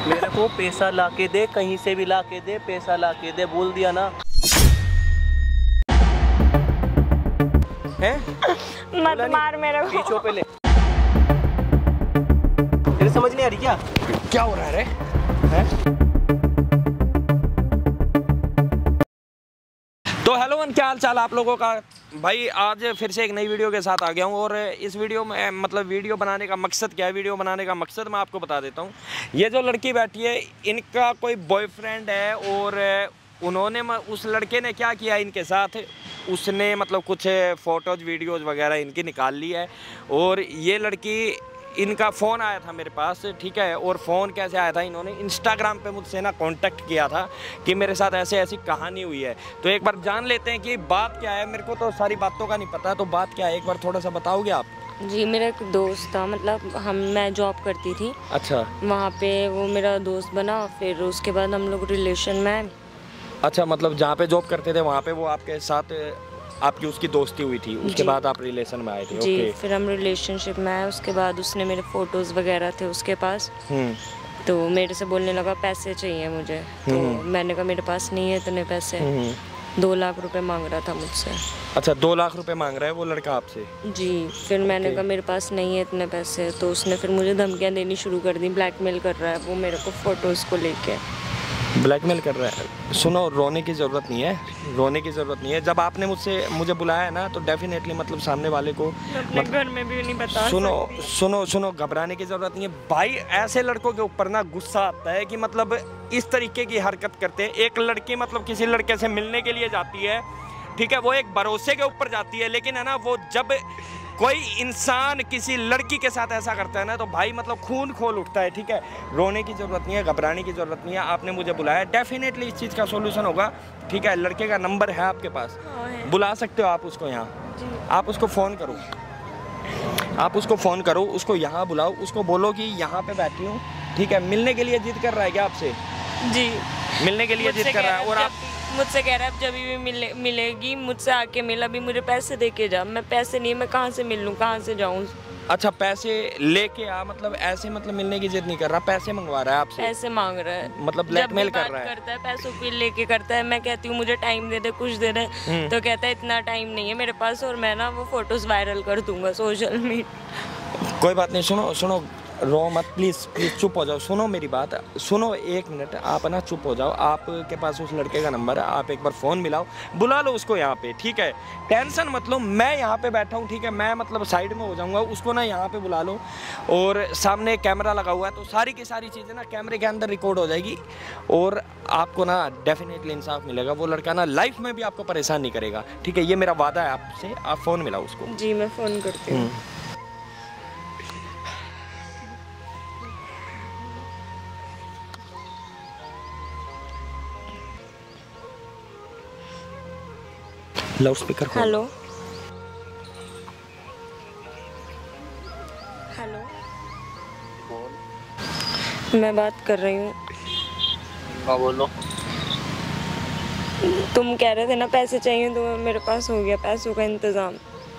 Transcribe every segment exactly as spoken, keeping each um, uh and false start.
मेरे को पैसा ला के दे, कहीं से भी ला के दे, पैसा ला के दे, बोल दिया ना। हैं? मत मार मेरे को। पीछो पे ले। तेरे समझ नहीं आ रही क्या? क्या हो रहा है रे? हैं? तो हेलो वन, क्या हाल चाल आप लोगों का? भाई आज फिर से एक नई वीडियो के साथ आ गया हूँ। और इस वीडियो में मतलब वीडियो बनाने का मकसद क्या है, वीडियो बनाने का मकसद मैं आपको बता देता हूँ। ये जो लड़की बैठी है, इनका कोई बॉयफ्रेंड है और उन्होंने उस लड़के ने क्या किया इनके साथ, उसने मतलब कुछ फ़ोटोज़ वीडियोज़ वगैरह इनकी निकाल ली है। और ये लड़की, इनका फ़ोन आया था मेरे पास, ठीक है। और फ़ोन कैसे आया था, इन्होंने इंस्टाग्राम पे मुझसे ना कांटेक्ट किया था कि मेरे साथ ऐसे ऐसी कहानी हुई है। तो एक बार जान लेते हैं कि बात क्या है। मेरे को तो सारी बातों का नहीं पता, तो बात क्या है एक बार थोड़ा सा बताओगे आप? जी, मेरा एक दोस्त था, मतलब हम मैं जॉब करती थी। अच्छा। वहाँ पे वो मेरा दोस्त बना, फिर उसके बाद हम लोग रिलेशन में आए। अच्छा, मतलब जहाँ पे जॉब करते थे वहाँ पे वो आपके साथ, आपकी उसकी दोस्ती हुई थी, उसके बाद आप रिलेशन में आए थे? जी, ओके। फिर हम रिलेशनशिप में आए। उसके बाद उसने मेरे फ़ोटोज़ वगैरह थे उसके पास, तो मेरे से बोलने लगा पैसे चाहिए मुझे। तो मैंने कहा मेरे पास नहीं है इतने पैसे। दो लाख रुपए मांग रहा था मुझसे। अच्छा, दो लाख रुपए मांग रहा है वो लड़का आपसे? जी। फिर मैंने कहा मेरे पास नहीं है इतने पैसे, तो उसने फिर मुझे धमकियाँ देनी शुरू कर दी। ब्लैकमेल कर रहा है वो मेरे को फ़ोटोज़ को लेके। ब्लैकमेल कर रहा है? सुनो, रोने की ज़रूरत नहीं है, रोने की ज़रूरत नहीं है। जब आपने मुझसे मुझे बुलाया है ना, तो डेफिनेटली मतलब सामने वाले को अपने मतलब, घर में भी नहीं बता सुनो सुनो सुनो घबराने की ज़रूरत नहीं है भाई। ऐसे लड़कों के ऊपर ना गुस्सा आता है कि मतलब इस तरीके की हरकत करते हैं। एक लड़की मतलब किसी लड़के से मिलने के लिए जाती है, ठीक है, वो एक भरोसे के ऊपर जाती है, लेकिन है ना वो जब कोई इंसान किसी लड़की के साथ ऐसा करता है ना, तो भाई मतलब खून खोल उठता है, ठीक है। रोने की ज़रूरत नहीं है, घबराने की ज़रूरत नहीं है। आपने मुझे बुलाया, डेफिनेटली इस चीज़ का सॉल्यूशन होगा, ठीक है। लड़के का नंबर है आपके पास, बुला सकते हो आप उसको यहाँ। आप उसको फ़ोन करो, आप उसको फ़ोन करो, उसको यहाँ बुलाओ, उसको बोलो कि यहाँ पे बैठी हूँ, ठीक है। मिलने के लिए जिद कर रहा है क्या आपसे? जी, मिलने के लिए जिद कर रहा है। और आप मुझसे कह रहा है जब भी मिले मिलेगी मुझसे आके मिल, अभी मुझे पैसे दे के जा। मैं पैसे नहीं, मैं कहाँ से मिल लूँ, कहाँ से जाऊँ? अच्छा, पैसे लेके आ, मतलब ऐसे मतलब मिलने की जिद नहीं कर रहा, पैसे मंगवा रहा है आपसे? पैसे मांग रहा है, मतलब ब्लैकमेल कर रहा है? करता है, पैसों के लेके करता है। मैं कहती हूँ मुझे टाइम दे दे, कुछ दे दे, तो कहता है इतना टाइम नहीं है मेरे पास, और मैं ना वो फोटोज वायरल कर दूंगा सोशल मीडिया। कोई बात नहीं, सुनो सुनो, रो मत प्लीज़, प्लीज़ चुप हो जाओ। सुनो मेरी बात, सुनो एक मिनट, आप ना चुप हो जाओ। आपके पास उस लड़के का नंबर है, आप एक बार फ़ोन मिलाओ, बुला लो उसको यहाँ पे, ठीक है। टेंशन मत लो, मैं यहाँ पे बैठा हूँ, ठीक है। मैं मतलब साइड में हो जाऊँगा, उसको ना यहाँ पे बुला लो। और सामने कैमरा लगा हुआ है, तो सारी की सारी चीज़ें ना कैमरे के अंदर रिकॉर्ड हो जाएगी, और आपको ना डेफिनेटली इंसाफ मिलेगा। वो लड़का ना लाइफ में भी आपको परेशान नहीं करेगा, ठीक है। ये मेरा वादा है आपसे। आप फ़ोन मिलाओ उसको। जी, मैं फ़ोन करती हूँ। Loud speaker. हेलो हेलो, मैं बात कर रही हूँ। हाँ बोलो। तुम कह रहे थे ना पैसे चाहिए, तो मेरे पास हो गया पैसों का इंतज़ाम,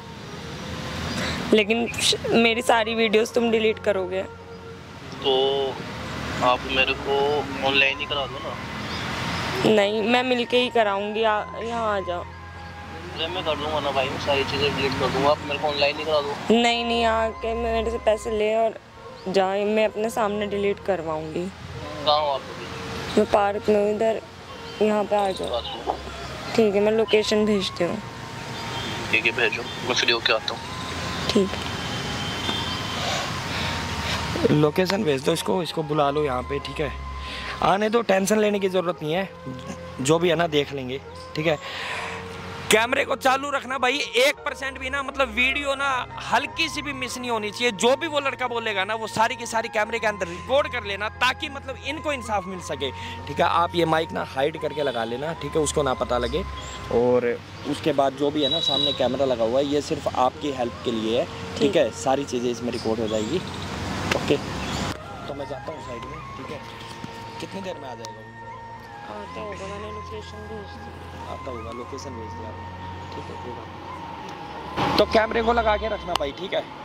लेकिन मेरी सारी वीडियोस तुम डिलीट करोगे। तो आप मेरे को ऑनलाइन ही करा दो ना। नहीं, मैं मिलके ही कराऊंगी, यहाँ आ जाओ। अरे मैं कर दूंगा ना भाई, मैं सारी चीज़ें डिलीट कर दूंगा, आप मेरे को ऑनलाइन ही करा दो। नहीं नहीं, आके मेरे से पैसे ले और जाए, मैं अपने सामने डिलीट करवाऊंगी। कहाँ हो आप अभी? मैं पार्क में, इधर यहाँ पे आ जाओ। ठीक है, मैं लोकेशन भेजती हूँ। ठीक है, भेजो, मैं फ्री होके आता हूँ। ठीक, लोकेशन भेज दो इसको, इसको बुला लो यहाँ पे, ठीक है। आने दो, टेंशन लेने की ज़रूरत नहीं है, जो भी है ना देख लेंगे, ठीक है। कैमरे को चालू रखना भाई, एक परसेंट भी ना मतलब वीडियो ना हल्की सी भी मिस नहीं होनी चाहिए। जो भी वो लड़का बोलेगा ना, वो सारी की सारी कैमरे के अंदर रिकॉर्ड कर लेना, ताकि मतलब इनको इंसाफ मिल सके, ठीक है। आप ये माइक ना हाइड करके लगा लेना, ठीक है, उसको ना पता लगे। और उसके बाद जो भी है ना, सामने कैमरा लगा हुआ है, ये सिर्फ आपकी हेल्प के लिए है, ठीक है। सारी चीज़ें इसमें रिकॉर्ड हो जाएगी, ओके। तो मैं जाता हूँ साइड में, ठीक है। कितनी देर में आ जाएगा? आता होगा, मैंने लोकेशन भेज दी। आता होगा, लोकेशन भेज दिया आपने, ठीक है, कोई बात नहीं। तो कैमरे को लगा के रखना भाई, ठीक है।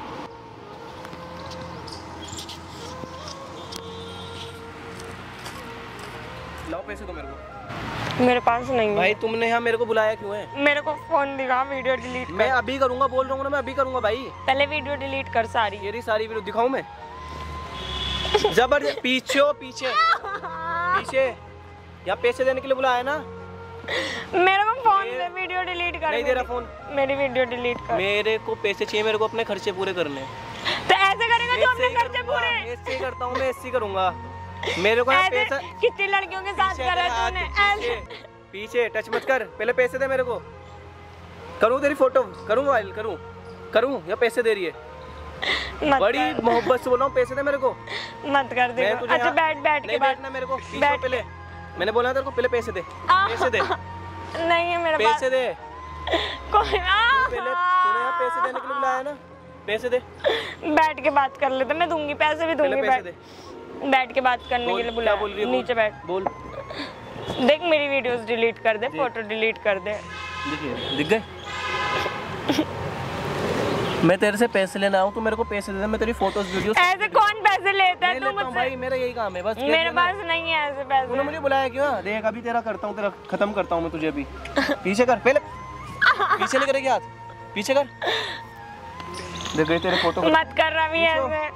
लाओ पैसे दो मेरे को। मेरे पास नहीं है भाई तुमने यहाँ मेरे को बुलाया क्यों है? मेरे को फोन दिखा, वीडियो डिलीट मैं अभी करूंगा, बोल रहा हूँ ना मैं अभी करूंगा भाई। पहले वीडियो डिलीट कर सारी। ये रही सारी वीडियो, दिखाऊं मैं? जबरदस्त। पीछे हो, पीछे पीछे। यहाँ पैसे देने के लिए बुलाया ना? मेरे को फोन में वीडियो डिलीट कर। नहीं दे रहा फोन। मेरी वीडियो डिलीट कर। मेरे को पैसे चाहिए, मेरे को अपने खर्चे पूरे करने। तो ऐसे करेगा जो अपने खर्चे पूरे? ऐसे ही करता हूँ मैं, ऐसे ही करूंगा। मेरे को यहाँ पैसा कितनी लड़कियों के साथ करा है तूने? ऐसे पीछे टच मत कर, पहले पैसे दे मेरे को। करूँ तेरी फोटो, करूँ वायरल, करूँ करूँ या पैसे दे रही है? बड़ी मोहब्बत से बोल रहा हूँ, पैसे दे मेरे को। मत कर दे। अच्छा बैठ बैठ के बात ना मेरे को। बैठ पहले, मैंने बोला तेरे को पहले पैसे दे। पैसे दे। नहीं है मेरे पास पैसे दे। कोई पहले तूने यहाँ पैसे देने के लिए बुलाया ना, पैसे दे। बैठ के बात कर लेते, मैं दूंगी पैसे भी दूंगी। बैठ बैठ के बात करने के लिए बुलाया। बोल रही है? नीचे बैठ। बोल। देख मेरी वीडियोस डिलीट कर दे, फोटो डिलीट कर दे। देखिए दिख गए। मैं तेरे से पैसे लेना आऊँ, तू मेरे को पैसे दे दे, मैं तेरी फोटोज वीडियोस। ऐसे कौन पैसे लेता है तू मुझसे? भाई मेरा यही काम है बस। मेरे पास नहीं है ऐसे पैसे। तूने मुझे बुलाया क्यों? देख अभी तेरा करता हूँ, तेरा खत्म करता हूँ मैं तुझे अभी। पीछे कर पहले, पीछे नहीं करेगी हाथ, पीछे कर। देख गई तेरे फोटो। मत कर रहा भी ऐसे।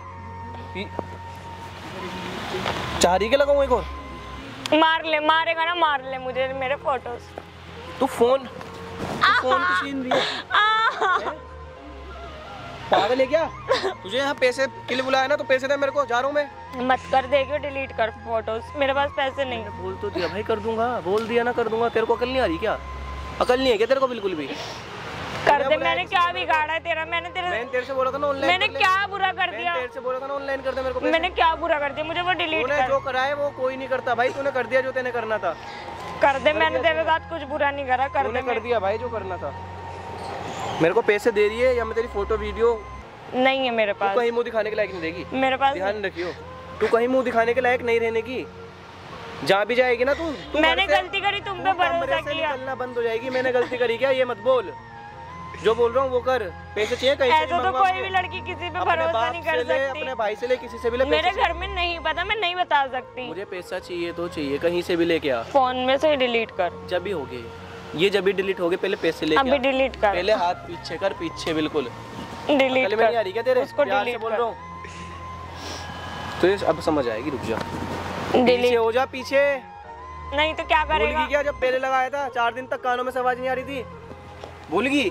चाह रही के लगाऊं एक और? मार ले, मारेगा ना मार ले मुझे मेरे फोटोज। तू फोन तू फोन की छीन रही है? पागल है क्या? तुझे यहाँ पैसे के लिए बुलाया ना, तो पैसे दे मेरे को, जा रहा हूँ मैं। मत कर, देखियो डिलीट कर फोटोज, मेरे पास पैसे नहीं। बोल तो दिया भाई, कर दूंगा, बोल दिया ना कर दूंगा। तेरे को अकल नहीं आ रही क्या? अकल नहीं है क्या तेरे को बिल्कुल भी? कर दे। मैंने क्या बिगाड़ा है तेरा? मैंने तेरे मैंने तेरे से बोला था ना ऑनलाइन। मैंने क्या बुरा कर दिया? मैंने तेरे से बोला था ना ऑनलाइन कर दे मेरे को पैसे। मैंने क्या बुरा कर दिया? मुझे वो डिलीट कर। जो करा है वो कोई नहीं करता भाई, तूने कर दिया जो तेने करना था। कर दे, मैंने तेरे साथ कुछ बुरा नहीं करा। कर दे। कर दिया भाई जो करना था। मेरे को पैसे दे रही है या मैं तेरी फोटो वीडियो? नहीं है मेरे पास। तू कहीं मुंह दिखाने के लायक नहीं रहेगी मेरे पास। ध्यान रखियो, तू कहीं मुंह दिखाने के लायक नहीं रहने की। जहाँ भी जाएगी ना तू, तू मैंने गलती करी, तुम पे भरोसा किया। निकलना बंद हो जाएगी। मैंने गलती करी क्या ये मत बोल, जो बोल रहा हूँ वो कर। पैसे चाहिए कहीं से ऐसा तो कोई भी लड़की किसी पे भरोसा नहीं कर सकती। अपने भाई से ले, किसी से भी ले। मेरे घर में नहीं पता, मैं नहीं बता सकती। मुझे पैसा चाहिए तो चाहिए, कहीं से भी लेके आ। फोन में से डिलीट कर। जब भी हो गए ये, जब भी डिलीट हो गए, पहले पैसे लेके अभी डिलीट कर। पहले हाथ पीछे कर, पीछे बिल्कुल डिलीट कर। नहीं आ रही क्या तेरे? उसको डिलीट बोल रहा हूँ तो ये अब समझ आएगी। रुक जा, डिलीट हो जा पीछे। नहीं तो क्या करेगा? भूल गई क्या? जब पहले लगाया था चार दिन तक कानों में से आवाज नहीं आ रही थी, भूल गई?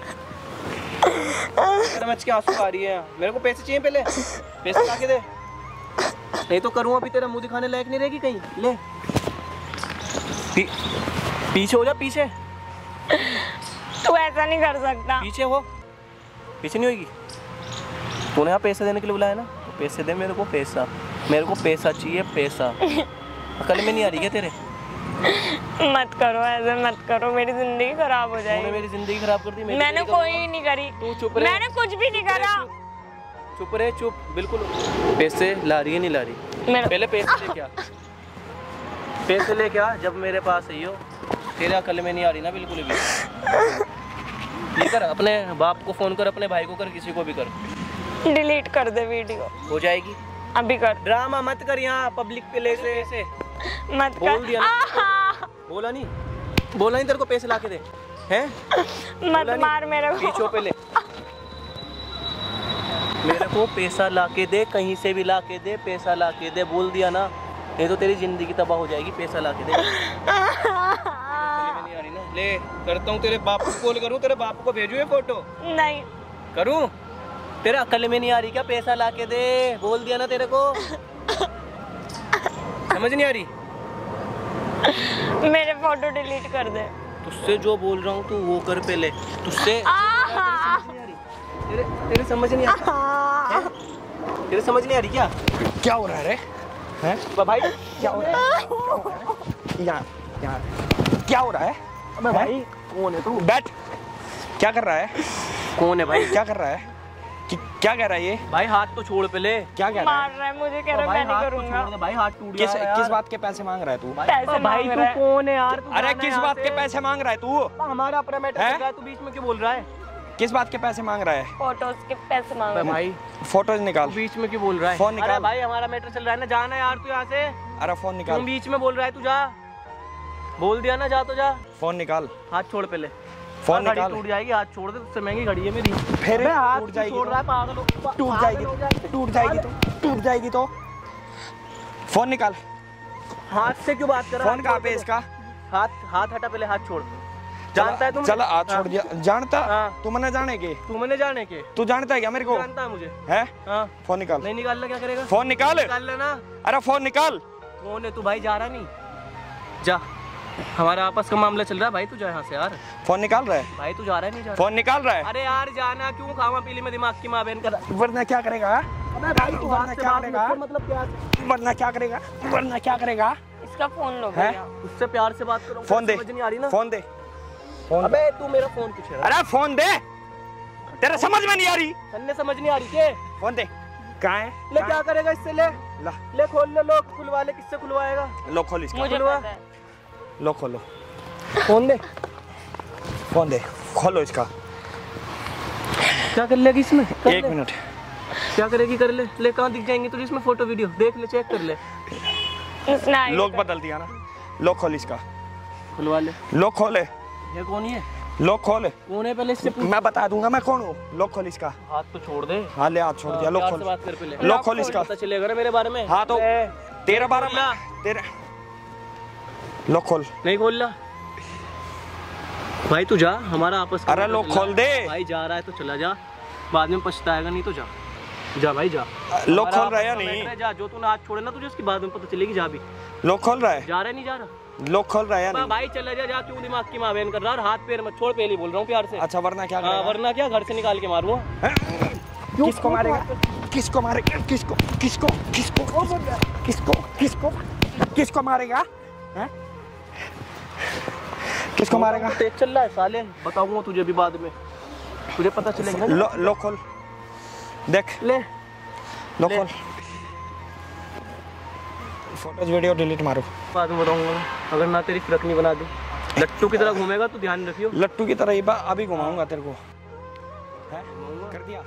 समझ के आंसू आ रही है। मेरे को पैसे चाहिए, पहले पैसे ला के दे, नहीं तो करूँ अभी तेरा मुंह दिखाने लायक नहीं रहेगी कहीं। ले पी, पीछे हो जा, पीछे। तू ऐसा नहीं कर सकता। पीछे हो, पीछे नहीं होगी। तूने यहाँ पैसे देने के लिए बुलाया ना, तो पैसे दे मेरे को। पैसा, मेरे को पैसा चाहिए, पैसा। अकल में नहीं आ रही क्या तेरे? मत करो ऐसे, मत करो, मेरी जिंदगी खराब हो जाएगी। तूने मेरी जिंदगी खराब कर दी। मैंने कोई नहीं करी। तू चुप रहे। मैंने कुछ भी नहीं करा। चुप रहे, चुप बिल्कुल। पैसे ला रही है नहीं ला रही? पहले पैसे ले क्या, पैसे ले क्या जब मेरे पास आई हो। तेरे अकल में नहीं आ रही ना बिल्कुल भी। ये कर, अपने बाप को फोन कर, अपने भाई को कर, किसी को भी कर। डिलीट कर दे वीडियो। हो जाएगी अभी कर। ड्रामा मत कर यहाँ पब्लिक पे ले से ऐसे। मत बोल कर। दिया ना। बोला नहीं, बोला नहीं तेरे को पैसे ला के दे हैं? मत मार मेरे को। पीछे पहले मेरे को पैसा ला के दे, कहीं से भी ला के दे, पैसा ला के दे। बोल दिया ना, नहीं तो तेरी जिंदगी तबाह हो जाएगी। पैसा ला के दे। नहीं आ रही ना, ले करता हूँ। तेरे बाप को कॉल करूँ, तेरे बाप को भेजू ये फोटो? नहीं करूँ? तेरे अकल में नहीं आ रही क्या? पैसा ला के दे, बोल दिया ना तेरे को। समझ नहीं आ रही? मेरे फोटो डिलीट कर दे। तुझसे जो बोल रहा हूँ तू वो कर पहले। तुझसे तेरे तेरे समझ नहीं आ रही? तेरे समझ नहीं आ रही क्या? क्या हो रहा है रे? हैं? भाई क्या हो रहा है? यार यार क्या हो रहा है? अबे भाई कौन है तू? बैठ। क्या कर रहा है? कौन है भाई? क्या कर रहा है? कि क्या कह रहा है ये? भाई हाथ तो छोड़ पहले। क्या कह रहा मार रहा है मुझे, कह रहा है मैं नहीं करूंगा। भाई हाथ टूट किस गया। किस बात के पैसे मांग रहा है तू? पैसे भाई तू कौन है यार? अरे किस बात के पैसे मांग रहा है तू? हमारा अपना मैटर चल रहा है, तू बीच में क्यों बोल रहा है? किस बात के पैसे मांग रहा है? फोटोज के पैसे मांग रहा है। भाई फोटोज निकाल। बीच में क्यों बोल रहा है? फोन निकाल। अरे भाई हमारा मैटर चल रहा है ना, जाना यार तू यहाँ से। अरे फोन निकाल। तुम बीच में बोल रहा है, तू जा। बोल दिया ना जा तो जा। फोन निकाल, हाथ छोड़ पहले। फोन निकाल। टूट जाएगी, हाथ छोड़ दे, उससे महंगी घड़ी है मेरी। फिर हाथ टूट जाएगी, छोड़ रहा है पागल हो। टूट जाएगी, टूट जाएगी तो टूट जाएगी तो फोन निकाल। हाथ से क्यों बात कर रहा है? फोन कहाँ पे इसका? हाथ हाथ हटा पहले, हाथ छोड़। जानता है तुम? चल हाथ छोड़ दिया। जानता? हाँ। तू मैंने जाने के तू मैंने जाने के तू जानता है क्या मेरे को? जानता है मुझे है? हाँ। फोन निकाल। नहीं निकालना क्या करेगा? फोन निकाल। निकाल लेना। अरे फोन निकाल। कौन है तू भाई? जा रहा नहीं? जा, हमारा आपस का मामला चल रहा है भाई, तू जा यहाँ से यार। फोन निकाल रहा है भाई, तू जा रहा है नहीं जा रहा? फोन निकाल रहा है। अरे यार जाना क्यों? खावा पीली में दिमाग की माँ बहन कर। वरना क्या करेगा? अबे भाई तू हाथ से बात मत कर, मतलब क्या? वरना क्या करेगा? वरना क्या करेगा? इसका फोन लो है? भैया। उससे प्यार से बात करो। फोन दे, समझ नहीं आ रही ना? फोन दे, फोन। अबे तू मेरा फोन पूछ रहा है? अरे फोन दे, तेरे समझ में नहीं आ रही? तन्ने समझ नहीं आ रही के? फोन दे। कहाँ है? ले क्या करेगा इससे? ले ला, ले खोल ले, लोग खुलवा ले। किससे खुलवाएगा? लो खोल इसका। मुझे खुलवा। पता है। लो खोलो, फोन दे, फोन दे, खोलो इसका। क्या कर लेगी इसमें? कर एक ले। मिनट। क्या करेगी? कर ले। ले कहाँ दिख जाएंगे तुझे इसमें फोटो वीडियो? देख ले, चेक कर ले। इसने आई लोग था। बदल दिया ना। लो खोल इसका। खुलवा ले। लो खोले, ये कौन है? लो खोल। कौन है पहले इससे पूछ। मैं बता दूंगा मैं कौन हूँ। लो खोल इसका। हाथ तो छोड़ दे। हाँ ले, हाथ छोड़ दिया। लो प्यार खोल, से बात कर पहले। लो खोल इसका। पता चलेगा ना मेरे बारे में। हाँ तो ले। तेरा बारे में खोल तेरे। लो खोल। नहीं खोल ला भाई, तू जा, हमारा आपस का अरे मामला लो चल रहा खोल है। दे। भाई जा रहा है तो चला जा, बाद में पछताएगा नहीं तो जा। जा भाई जा। लो हमारा खोल रहा है या आपस का नहीं? मैटर है, जा। जो तूने हाथ छोड़े ना तुझे उसकी बाद में पता चलेगी। जा भी। लो खोल रहा है? जा रहा है नहीं जा रहा? लो खोल रहा है या मैं नहीं? भाई चला जा, जा। क्यों दिमाग की माँ बहन कर रहा है? और हाथ पैर मत छोड़, पहले ही बोल रहा हूँ प्यार से। अच्छा वरना क्या हाँ, करेगा? वरना क्या? घर से निकाल के मारूंगा। किसको मारेगा? किसको मारेगा? किसको किसको किसको किसको किसको किसको मारेगा? हैं? किसको मारेगा? तेज चल रहा है साले, बताऊंगा तुझे भी बाद में, तुझे पता चलेगा ना। लो लो खोल, देख ले लो ले। खोल। फोटोज वीडियो डिलीट मारो। बाद में बताऊंगा अगर ना तेरी फ्रक नहीं बना दी। लट्टू की तरह घूमेगा तो ध्यान रखियो। लट्टू की तरह ही बा अभी घुमाऊंगा तेरे को। है? कर दिया।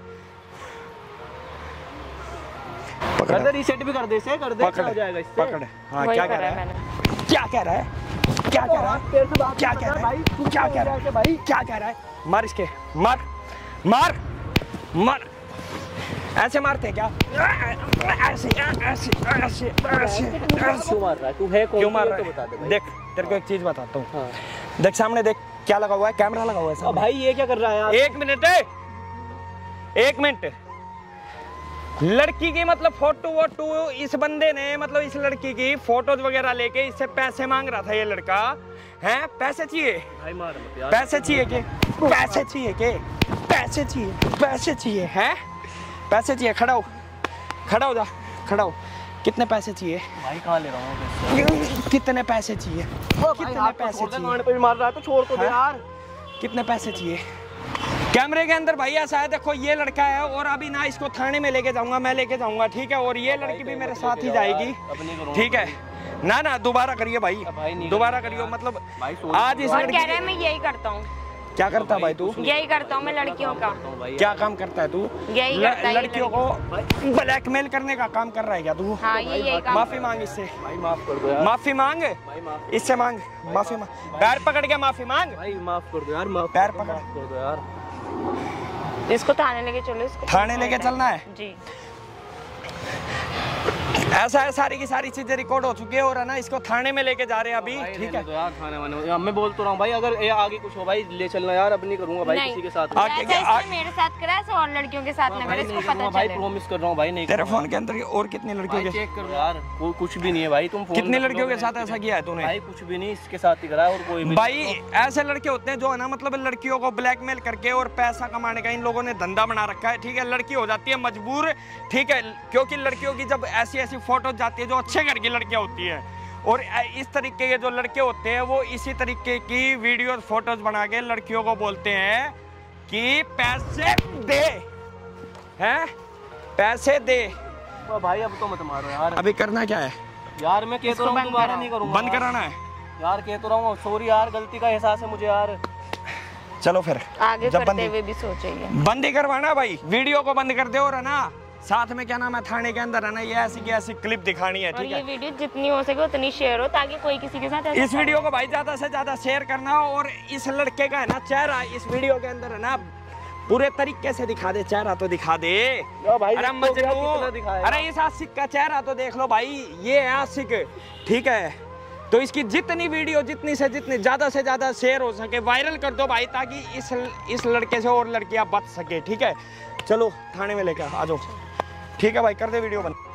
कर दे, रीसेट भी कर दे, से कर दे, पकड़ हो जाएगा इससे। पकड़। हाँ वही क्या कह करा रहा है है? मैंने। क्या कह रहा है? क्या कह रहा है? तेरे से बात क्या कर कह रहा है? भाई, तू क्या कह रहा है? भाई? क्या कह रहा है? मार इसके, मार मार मार। ऐसे मारते हैं क्या? ऐसे ऐसे ऐसे ऐसे क्यों मार रहा है? तू है कौन? क्यों मार ये रहा तो बता दे है? भाई। देख तेरे को एक चीज बताता हूँ। हाँ। देख सामने देख, क्या लगा हुआ है? कैमरा लगा हुआ है अब सामने। भाई ये क्या कर रहा है यार? एक मिनट एक मिनट। लड़की की मतलब फोटो वोटो इस बंदे ने मतलब इस लड़की की फोटोज वगैरह लेके इससे पैसे मांग रहा था ये लड़का। हैं? पैसे चाहिए? भाई मार मत यार। पैसे चाहिए के? पैसे चाहिए के? पैसे चाहिए? पैसे चाहिए? हैं? पैसे चाहिए? खड़ा हो, खड़ा हो जा, खड़ा हो। कितने पैसे चाहिए? भाई कहाँ ले रहा हूँ? कितने पैसे चाहिए? कितने पैसे चाहिए? पे भी मार रहा है तो छोड़ तो दे हाँ? यार। कितने पैसे चाहिए? कैमरे के अंदर भाई ऐसा है, देखो ये लड़का है और अभी ना इसको थाने में लेके जाऊंगा, मैं लेके जाऊंगा, ठीक है? और ये लड़की भी मेरे साथ ही जाएगी, ठीक है? ना ना दोबारा करिए भाई, दोबारा करिए। मतलब आज इस और लड़की कह रहा है मैं यही करता हूँ। क्या करता है भाई तू? यही करता हूँ मैं लड़कियों का। क्या काम करता है तू? यही करता है ये लड़कियों को ब्लैकमेल करने का काम कर रहा है क्या तू? हाँ ये यही काम। माफी मांग इससे, भाई माफ कर दो यार। माफी मांग इससे, मांग माफी मांग, पैर पकड़ के माफी मांग। भाई माफ कर दो यार, माफ पैर पकड़ कर दो यार। इसको थाने लेके चलो, इसको थाने लेके चलना है जी। ऐसा है, सारी की सारी चीजें रिकॉर्ड हो चुकी है और है ना, इसको थाने में लेके जा रहे हैं अभी, ठीक है? तो यार थाने वाने मैं बोल तो रहा हूँ भाई, अगर ये आगे कुछ हो भाई ले चलना यार, अब नहीं करूंगा भाई किसी के साथ। आगे ऐसा आ- इसने मेरे साथ करा, ऐसा और लड़कियों के साथ ना करे, इसको पता भाई चले। प्रॉमिस कर रहा हूँ भाई, नहीं तेरे फोन के अंदर और कितनी लड़कियों के चेक करो यार, कोई कुछ भी नहीं है भाई। तुम फोन कितनी रख लो, लड़कियों के मैं- साथ ऐसा किया है तूने? भाई कुछ भी नहीं, इसके साथ ही करा है और कोई भी भाई ऐसे लड़के होते हैं जो है ना, मतलब लड़कियों को ब्लैकमेल करके और पैसा कमाने का इन लोगों ने धंधा बना रखा है, ठीक है? लड़की हो जाती है मजबूर, ठीक है? क्योंकि लड़कियों की जब ऐसी ऐसी फोटो जाती है जो अच्छे घर की लड़कियां होती है, और इस तरीके के जो लड़के होते हैं वो इसी तरीके की वीडियो फोटोज बना के लड़कियों को बोलते हैं कि पैसे दे, हैं? पैसे दे। भाई अब तो मत मारो यार। अभी करना क्या है यार मैं कह तो रहा हूँ दोबारा नहीं करूँगा। बंद कराना है यार, कह तो रहा हूँ, सॉरी यार, गलती का एहसास है मुझे यार। चलो फिर आगे जब करते बंद हुए भी सोचेंगे। बंद ही करवाना भाई, वीडियो को बंद कर दे और है ना साथ में क्या नाम है थाने के अंदर है ना ये ऐसी की ऐसी क्लिप दिखानी है, ठीक है। ये वीडियो जितनी हो सके उतनी शेयर हो ताकि कोई किसी के साथ इस वीडियो को भाई ज्यादा से ज्यादा शेयर करना, और इस लड़के का है ना चेहरा इस वीडियो के अंदर है ना पूरे तरीके से दिखा दे, चेहरा तो दिखा दे भाई। अरे मजनू, अरे इस आशिक का चेहरा तो देख लो भाई, ये है आशिक, ठीक है। तो इसकी जितनी वीडियो जितनी से जितनी ज्यादा से ज्यादा शेयर हो सके वायरल कर दो भाई, ताकि इस इस लड़के से और लड़कियां बच सके, ठीक है। चलो थाने में लेकर आ जाओ, ठीक है भाई, कर दे वीडियो बंद।